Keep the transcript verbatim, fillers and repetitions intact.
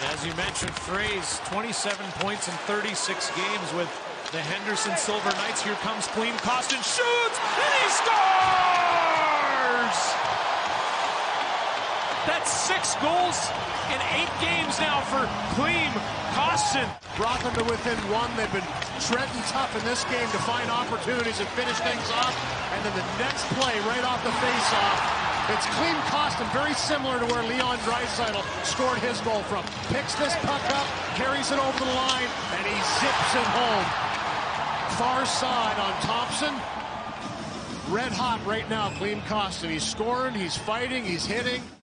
As you mentioned, Fraze, twenty-seven points in thirty-six games with the Henderson Silver Knights. Here comes Klim Kostin, shoots, and he scores! That's six goals in eight games now for Klim Kostin. Brought them to within one. They've been treading tough in this game to find opportunities and finish things off. And then the next play right off the face-off, it's Klim Kostin, very similar to where Leon Draisaitl scored his goal from. Picks this puck up, carries it over the line, and he zips it home. Far side on Thompson. Red hot right now, Klim Kostin. He's scoring, he's fighting, he's hitting.